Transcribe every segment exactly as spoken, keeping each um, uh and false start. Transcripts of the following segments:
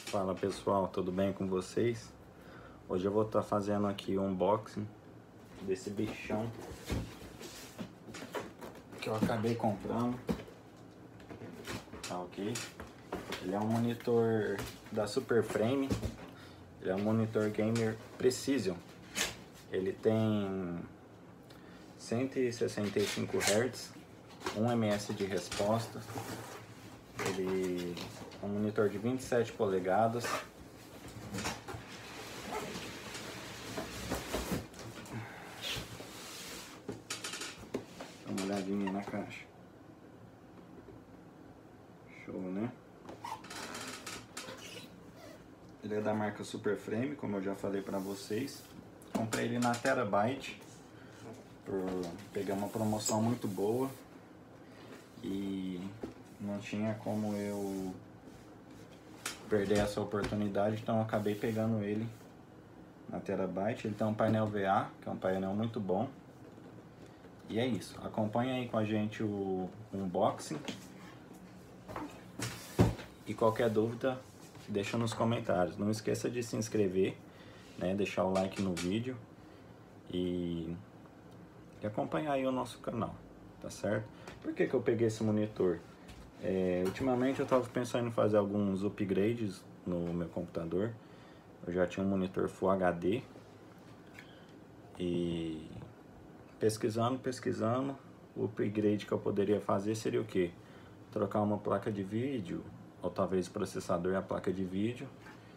Fala pessoal, tudo bem com vocês? Hoje eu vou estar fazendo aqui o unboxing desse bichão que eu acabei comprando. Tá ok? Ele é um monitor da Superframe. Ele é um monitor gamer Precision. Ele tem cento e sessenta e cinco hertz, um ms de resposta. Ele é um monitor de vinte e sete polegadas. Dá uma olhadinha na caixa. Show, né? Ele é da marca Superframe, como eu já falei pra vocês. Comprei ele na Terabyte por pegar uma promoção muito boa e não tinha como eu perder essa oportunidade, então eu acabei pegando ele na Terabyte. Ele tem um painel V A, que é um painel muito bom. E é isso, acompanha aí com a gente o unboxing e qualquer dúvida deixa nos comentários. Não esqueça de se inscrever, né, deixar o like no vídeo e, e acompanhar aí o nosso canal, tá certo? Por que que eu peguei esse monitor? É, ultimamente eu estava pensando em fazer alguns upgrades no meu computador. Eu já tinha um monitor Full H D e pesquisando, pesquisando, o upgrade que eu poderia fazer seria o que? Trocar uma placa de vídeo, ou talvez processador e a placa de vídeo,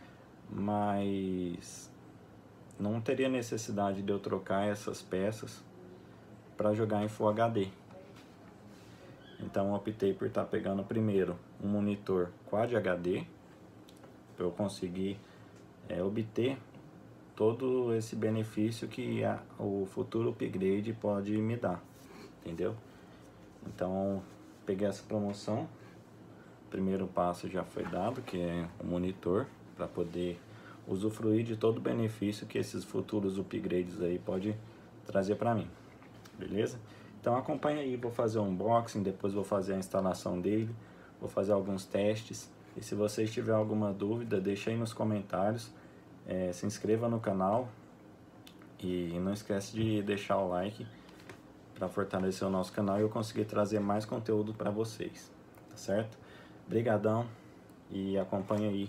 mas não teria necessidade de eu trocar essas peças para jogar em Full H D. Então eu optei por estar pegando primeiro um monitor Quad H D, para eu conseguir é, obter todo esse benefício que a, o futuro upgrade pode me dar, entendeu? Então peguei essa promoção, o primeiro passo já foi dado, que é o monitor, para poder usufruir de todo o benefício que esses futuros upgrades aí pode trazer para mim, beleza? Então acompanha aí, vou fazer um unboxing, depois vou fazer a instalação dele, vou fazer alguns testes. E se vocês tiverem alguma dúvida, deixa aí nos comentários, é, se inscreva no canal e não esquece de deixar o like para fortalecer o nosso canal e eu conseguir trazer mais conteúdo para vocês, tá certo? Brigadão e acompanha aí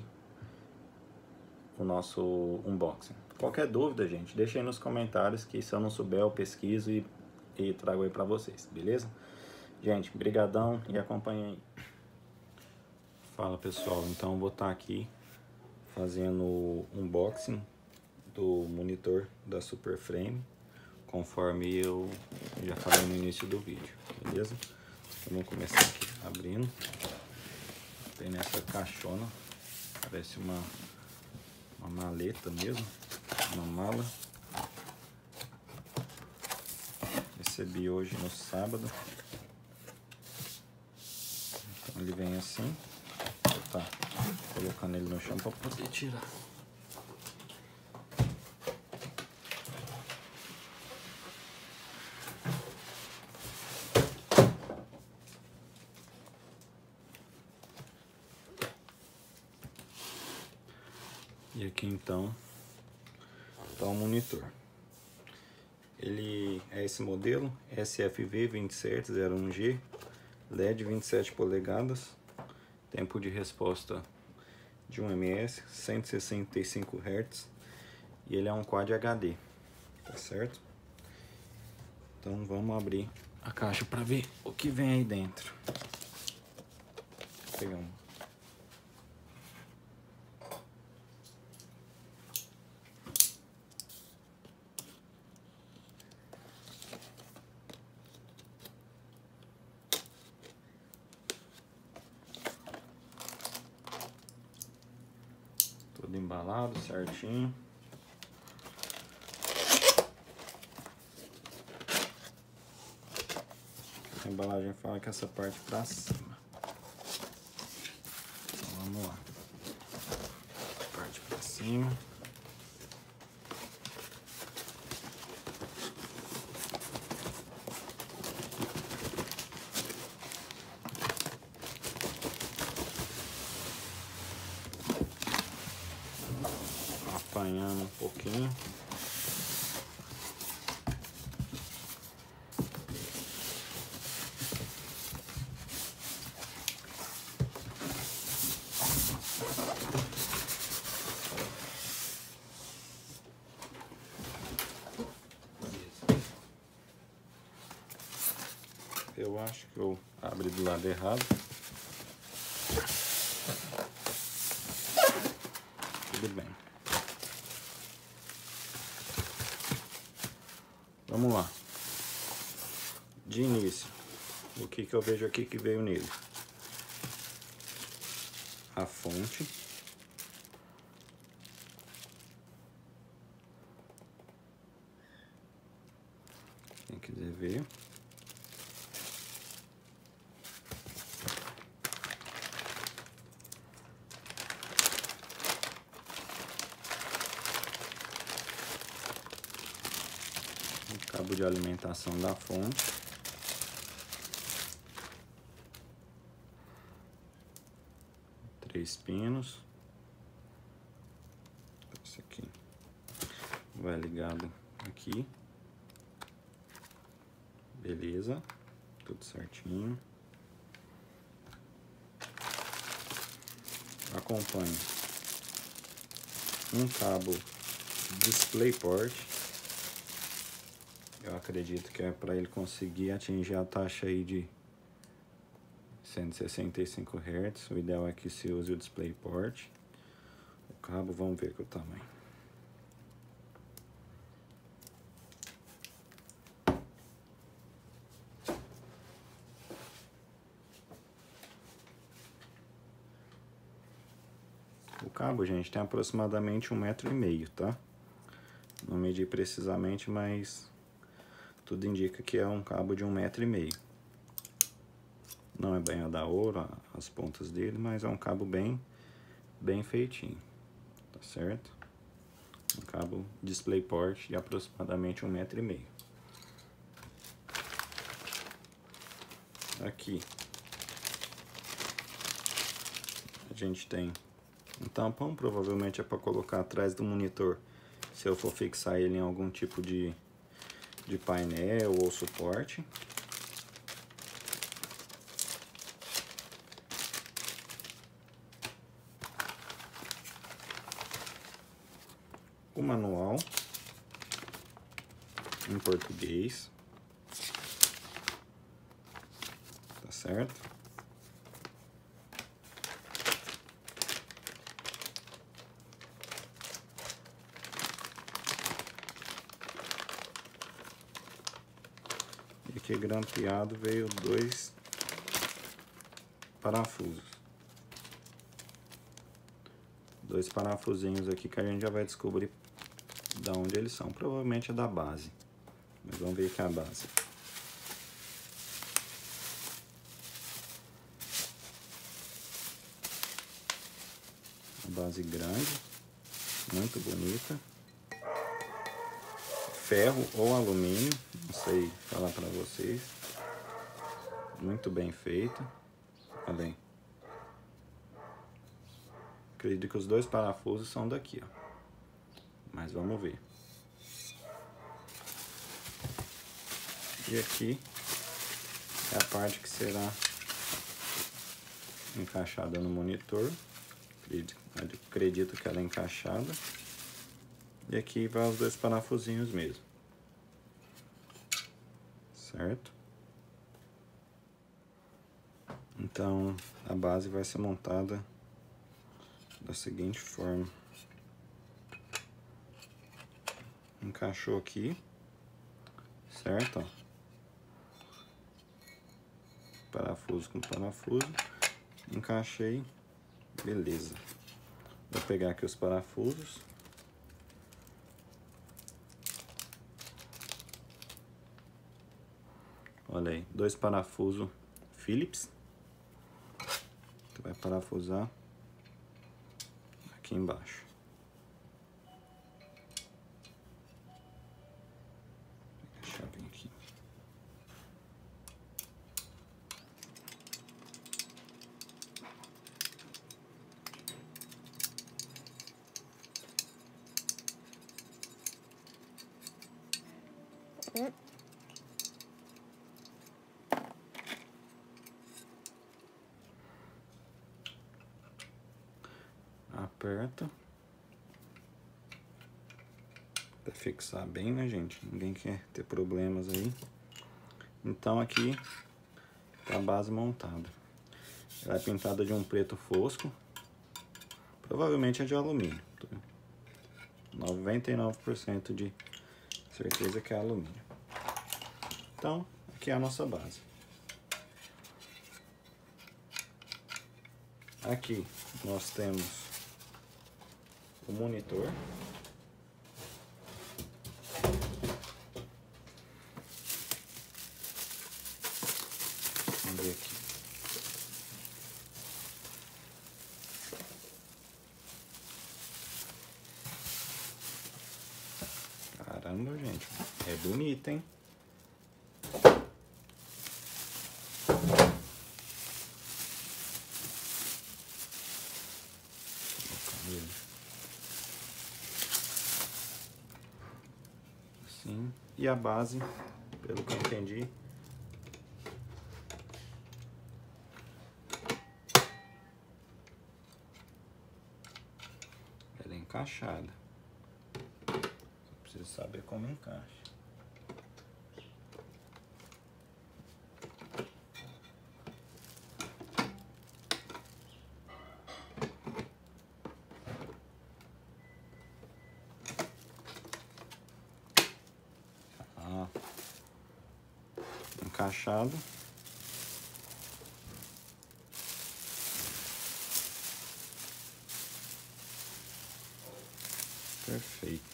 o nosso unboxing. Qualquer dúvida, gente, deixa aí nos comentários que se eu não souber eu pesquiso e e trago aí pra vocês, beleza? Gente, brigadão e acompanha aí. Fala pessoal, então eu vou estar aqui fazendo o unboxing do monitor da Superframe, conforme eu já falei no início do vídeo, beleza? Vamos começar aqui abrindo. Tem nessa caixona, parece uma, uma maleta mesmo, uma mala. Recebi hoje no sábado. Então ele vem assim. Vou tá colocando ele no chão para poder tirar. E aqui então tá o monitor. Ele é esse modelo S F V vinte e sete zero um G, L E D vinte e sete polegadas, tempo de resposta de um ms, cento e sessenta e cinco hertz, e ele é um Quad H D, tá certo? Então vamos abrir a caixa para ver o que vem aí dentro. Vou pegar um. Tudo embalado certinho. A embalagem fala que essa parte pra cima. Então vamos lá. Parte pra cima. apanhando um pouquinho. Eu acho que eu abri do lado errado. Tudo bem. Vamos lá. De início, o que que eu vejo aqui que veio nele? A fonte. Quem quiser ver. Cabo de alimentação da fonte. Três pinos. Esse aqui vai ligado aqui. Beleza. Tudo certinho. Acompanha um cabo DisplayPort. Eu acredito que é para ele conseguir atingir a taxa aí de cento e sessenta e cinco hertz. O ideal é que se use o DisplayPort. O cabo, vamos ver que o tamanho. O cabo, gente, tem aproximadamente um metro e meio, tá? Não medi precisamente, mas tudo indica que é um cabo de um metro e meio. Não é banhado a ouro as pontas dele, mas é um cabo bem, bem feitinho, tá certo? Um cabo DisplayPort de aproximadamente um metro e meio. Aqui a gente tem um tampão, provavelmente é para colocar atrás do monitor, se eu for fixar ele em algum tipo de, de painel ou suporte. O manual em português, tá certo? E aqui grampeado veio dois parafusos. Dois parafusinhos aqui que a gente já vai descobrir da onde eles são. Provavelmente é da base. Mas vamos ver que é a base. Uma base grande, muito bonita. Ferro ou alumínio, não sei falar para vocês. Muito bem feita. Olha aí. Acredito que os dois parafusos são daqui, ó. Mas vamos ver. E aqui é a parte que será encaixada no monitor. Acredito que ela é encaixada. E aqui vai os dois parafusinhos mesmo. Certo? Então a base vai ser montada da seguinte forma. Encaixou aqui, certo? Ó. Parafuso com parafuso, encaixei, beleza. Vou pegar aqui os parafusos. Olha aí, dois parafusos Phillips. Tu vai parafusar aqui embaixo. Deixa eu ver aqui. Aperta. Pra fixar bem, né, gente? Ninguém quer ter problemas aí. Então aqui tá a base montada. Ela é pintada de um preto fosco. Provavelmente é de alumínio. noventa e nove por cento de certeza que é alumínio. Então, aqui é a nossa base. Aqui nós temos o monitor. Vamos ver aqui. Caramba, gente. É bonito, hein? Assim. E a base, pelo que eu entendi, ela é encaixada. Só preciso saber como encaixa. Encaixado. Perfeito.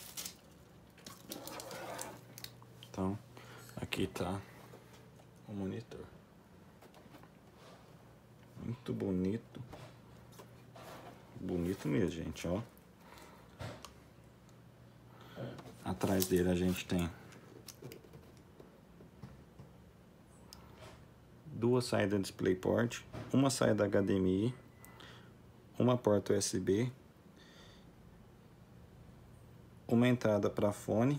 Então, aqui tá o monitor. Muito bonito. Bonito mesmo, gente, ó. Atrás dele a gente tem duas saídas DisplayPort, uma saída H D M I, uma porta U S B, uma entrada para fone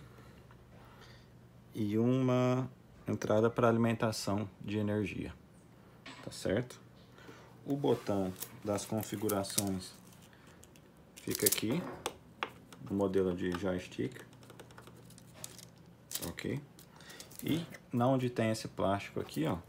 e uma entrada para alimentação de energia, tá certo? O botão das configurações fica aqui, no modelo de joystick, ok? E na onde tem esse plástico aqui, ó,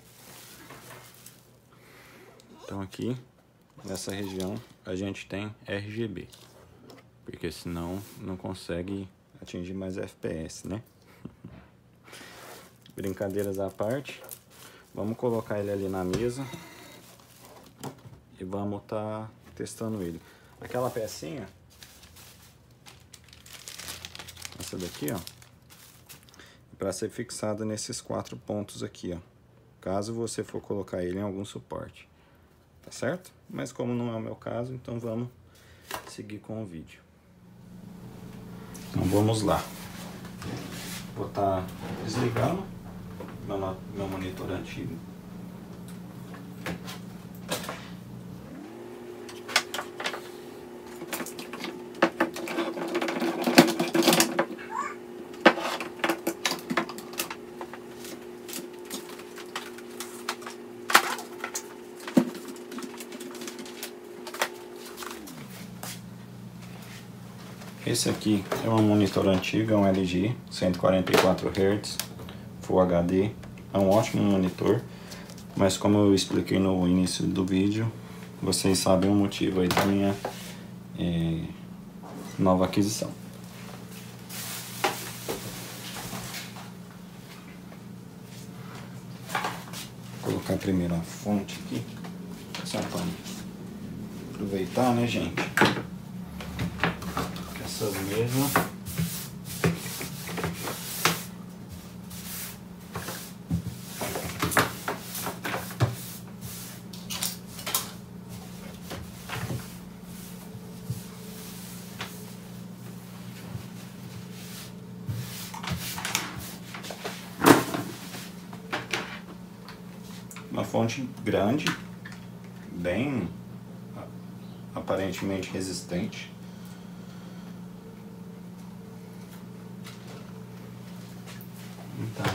então aqui nessa região a gente tem R G B, porque senão não consegue atingir mais F P S, né? Brincadeiras à parte, vamos colocar ele ali na mesa e vamos tá testando ele. Aquela pecinha, essa daqui, ó, para ser fixada nesses quatro pontos aqui, ó, caso você for colocar ele em algum suporte, tá certo? Mas como não é o meu caso, então vamos seguir com o vídeo. Então vamos lá. Vou estar desligando meu, meu monitor antigo. Esse aqui é um monitor antigo, é um L G cento e quarenta e quatro hertz, Full H D, é um ótimo monitor, mas como eu expliquei no início do vídeo, vocês sabem o motivo aí da minha é, nova aquisição. Vou colocar primeiro a fonte aqui, só para aproveitar, né, gente? Essas mesmas uma fonte grande, bem aparentemente resistente. Então,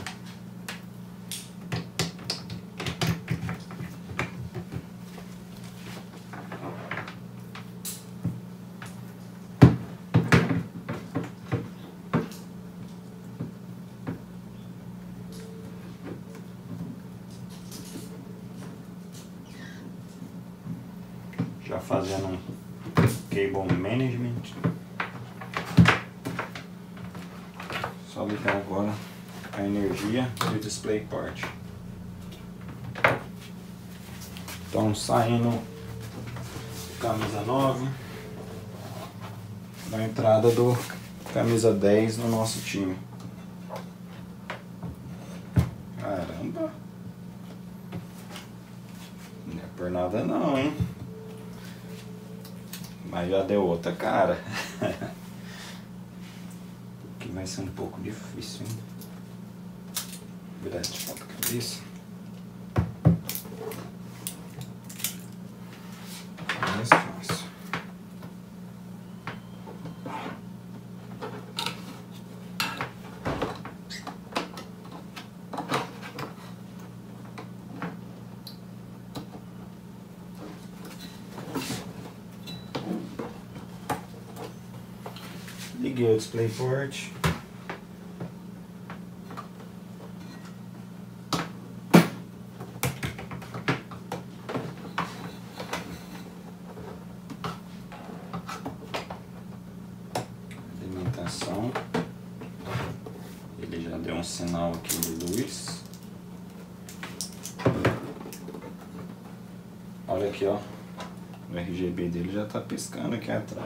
já fazendo um cable management. Só ligar agora a energia do DisplayPort. Então, saindo camisa nove da entrada do camisa dez no nosso time. Caramba, não é por nada não, hein? Mas já deu outra cara. Que vai ser um pouco difícil, hein? Virar de ponta cabeça. Mais fácil. Liguei o DisplayPort. Alimentação. Ele já deu um sinal aqui de luz. Olha aqui, ó. O R G B dele já tá piscando aqui atrás.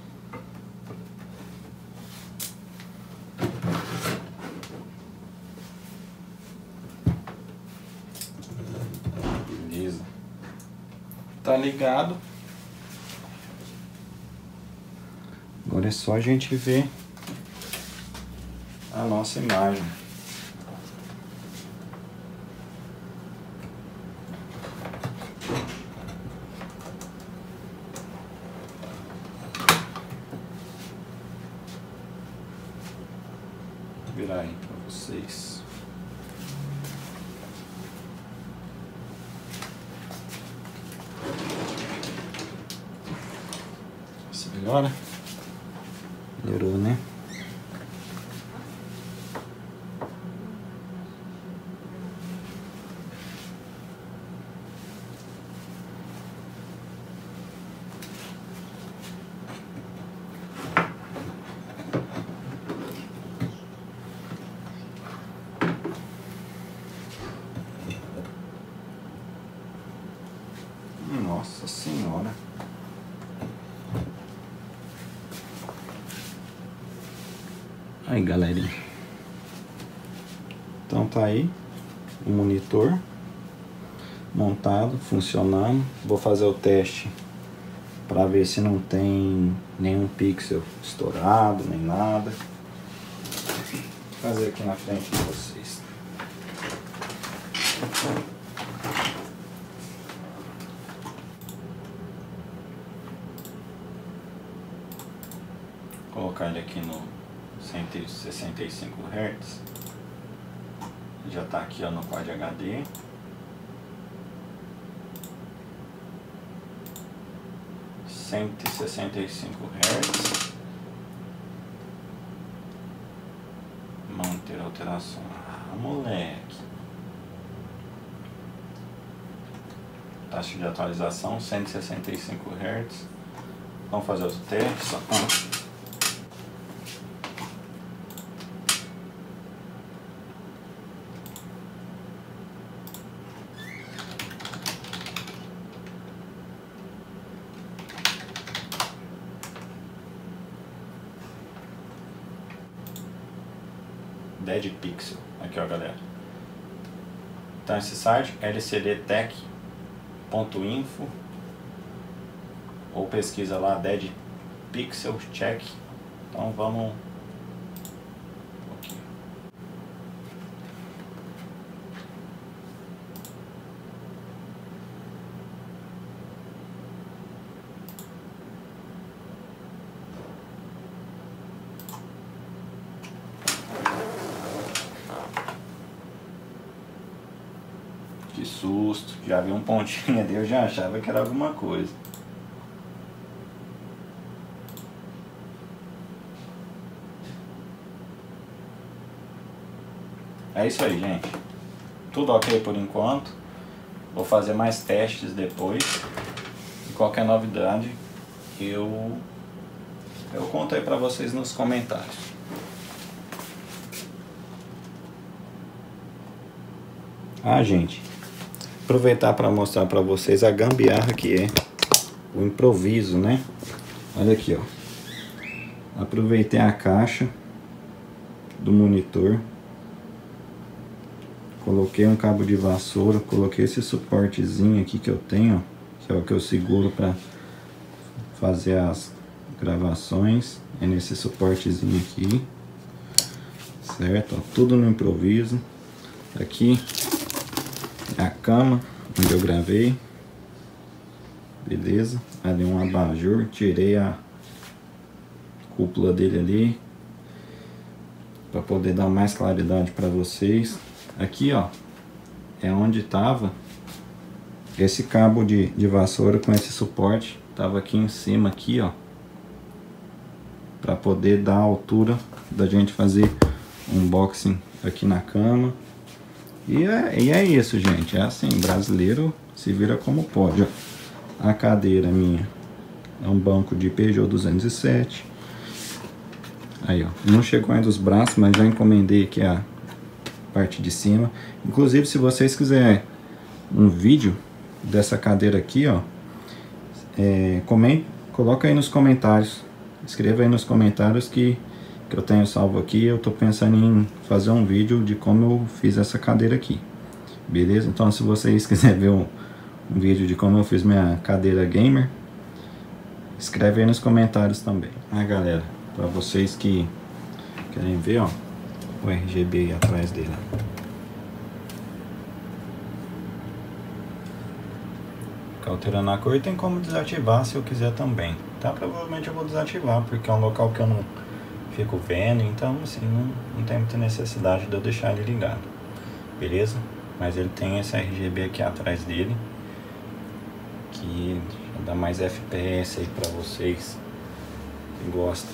Beleza. Tá ligado. Agora é só a gente ver a nossa imagem. Vou virar aí para vocês. Se melhora? Melhorou, né? Nossa Senhora. Aí, galerinha. Então tá aí o monitor montado, funcionando. Vou fazer o teste para ver se não tem nenhum pixel estourado, nem nada. Vou fazer aqui na frente de vocês. Vou colocar ele aqui no cento e sessenta e cinco hertz. Já está aqui, ó, no Quad H D. cento e sessenta e cinco hertz. Manter alteração. Ah, moleque. Taxa de atualização cento e sessenta e cinco hertz. Vamos fazer outro teste. Só com Dead Pixel, aqui ó, galera. Então esse site l c d tech ponto info ou pesquisa lá Dead Pixel Check. Então vamos aqui. Que susto, já vi um pontinho ali, eu já achava que era alguma coisa. É isso aí, gente. Tudo ok por enquanto. Vou fazer mais testes depois. E qualquer novidade, eu, eu conto aí pra vocês nos comentários. Ah, gente, aproveitar para mostrar para vocês a gambiarra que é o improviso, né? Olha aqui, ó. Aproveitei a caixa do monitor, coloquei um cabo de vassoura, coloquei esse suportezinho aqui que eu tenho, que é o que eu seguro para fazer as gravações. É nesse suportezinho aqui, certo? Ó, tudo no improviso. Aqui é a cama onde eu gravei, beleza? Ali um abajur, tirei a cúpula dele ali para poder dar mais claridade para vocês. Aqui, ó, é onde tava esse cabo de, de vassoura com esse suporte, tava aqui em cima aqui, ó, para poder dar a altura da gente fazer unboxing aqui na cama. E é, e é isso, gente. É assim, brasileiro se vira como pode, ó. A cadeira minha é um banco de Peugeot duzentos e sete. Aí, ó, não chegou ainda os braços, mas já encomendei aqui a parte de cima. Inclusive, se vocês quiserem um vídeo dessa cadeira aqui, ó, é, comente, coloca aí nos comentários. Escreva aí nos comentários que que eu tenho salvo aqui. Eu tô pensando em fazer um vídeo de como eu fiz essa cadeira aqui, beleza? Então, se vocês quiserem ver um, um vídeo de como eu fiz minha cadeira gamer, escreve aí nos comentários também. Ah, galera, para vocês que querem ver, ó, o R G B aí atrás dele, ó. Alterando a cor, e tem como desativar se eu quiser também, tá? Provavelmente eu vou desativar, porque é um local que eu não fico vendo, então assim, não, não tem muita necessidade de eu deixar ele ligado, beleza? Mas ele tem esse R G B aqui atrás dele, que dá mais F P S aí pra vocês que gostam.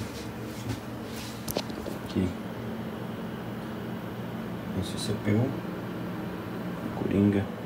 Aqui, esse C P U Coringa